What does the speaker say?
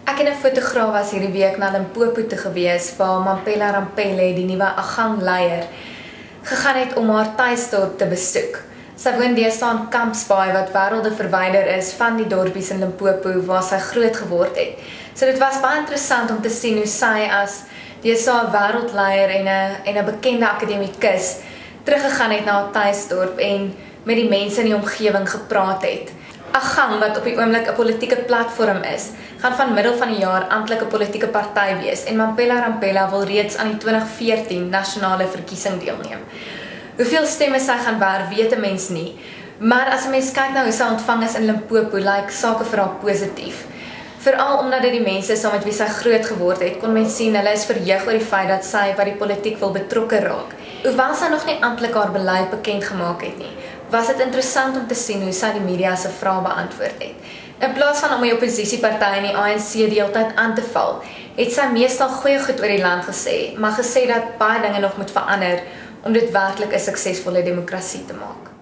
Ek en 'n fotograaf was hierdie week na Limpopo toe gewees waar Mamphela Ramphele, die nuwe Agang-leier, gegaan het om haar tuisdorp te besoek. Sy woon deesdae in Kampsbaai wat wêrelde verwyder is van die dorpies in Limpopo waar sy groot geword het. So dit was baie interessant om te sien hoe sy as deesdae 'n wêreldleier en 'n bekende akademikus teruggegaan het na haar tuisdorp en met die mense in die omgewing gepraat het. Agang, wat op die oomblik 'n politieke platform is, gaan van middel van die jaar amptelike politieke party wees en Mamphela Ramphele wil reeds aan die 2014 nasionale verkiesing deelneem. Hoeveel stemme sy gaan werf, weet 'n mens nie, maar as 'n mens kyk na hoe sy ontvang is in Limpopo, lyk sake vir haar positief. Veral omdat dit die mense saam met wie sy groot geword het, kon mens sien hulle is verheug oor die feit dat sy by die politiek wil betrokke raak. Hoewel sy nog nie amptelik haar beleid bekend gemaak het nie, was dit interessant om te sien hoe sy die media se vrae beantwoord het. In plaas van om die oppositiepartye en die ANC die hele tyd aan te val, het sy meestal goeie goed oor die land gesê, maar gesê dat baie dinge nog moet verander om dit werklik 'n suksesvolle demokrasie te maak.